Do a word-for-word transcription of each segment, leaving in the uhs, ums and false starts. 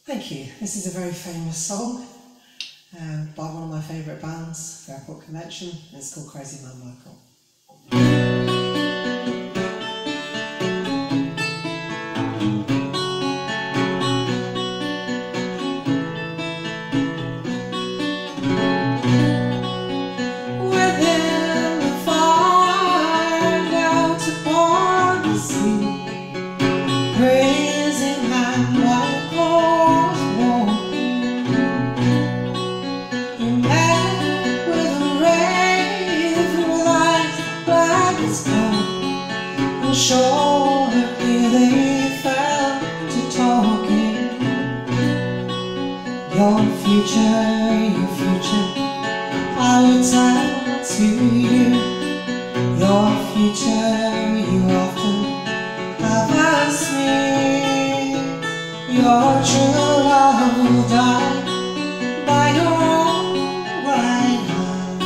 Thank you. This is a very famous song uh, by one of my favourite bands, Fairport Convention, and it's called Crazy Man Michael. Shortly they fell to talking. Your future, your future, I would tell to you. Your future, you often have asked me. Your true love will die by your own right hand.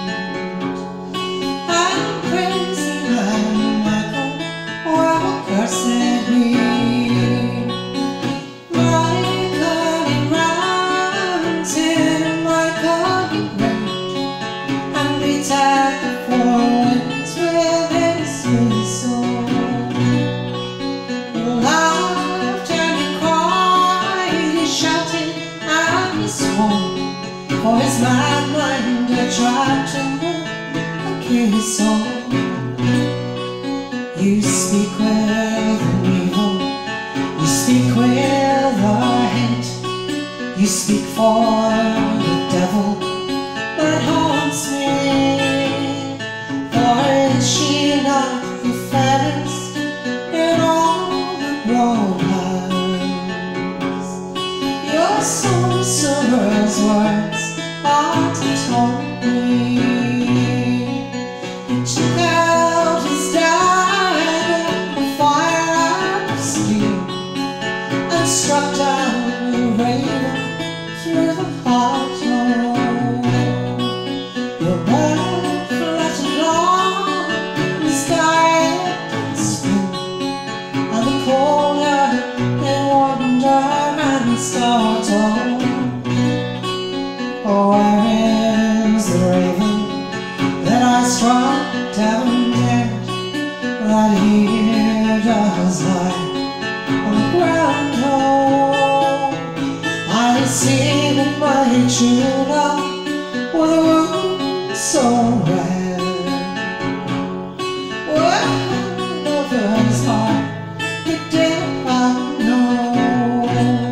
I'm crazy man Michael, well, cursed me. Michael, he ran till Michael he rent, and he tapped the four winds with his whistle. He laughed and he cried, he shouted and he swore, for his mad mind had tried to move a kiss on. You speak with an evil, you speak with a hint, you speak for the devil that haunts me. For is she not the fairest in all the broad lands? Your sorcerer's words are to taunt me. You took out his dagger, struck down the raven through the heart hole. Your bird fluttered on the sky and spin, and the cold air in wonder and startled. Oh, where is the raven that I struck down dead, that here does lie on the ground? I see that my true love with a wound so red. Well, lover's heart, it did I know.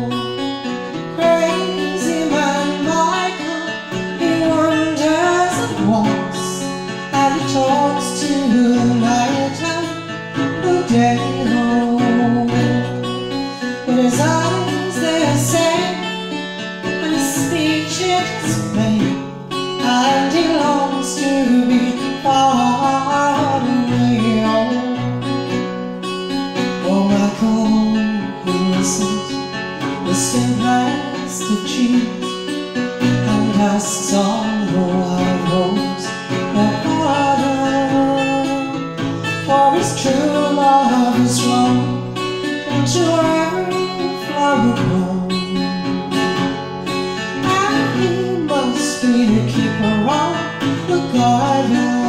Crazy man Michael, he wanders and walks, and he talks to the night and the day home. But his eyes, they're sad, and his speech is vain, and he longs to be far away. Oh, Michael, he listens with still plastic cheeks, and asks all the wild rose that pardon, for his true love is wrong into every flower blown. And he must be the keeper of the garden.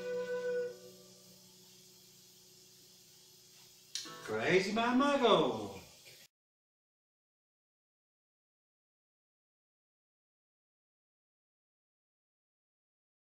Crazy Man Michael.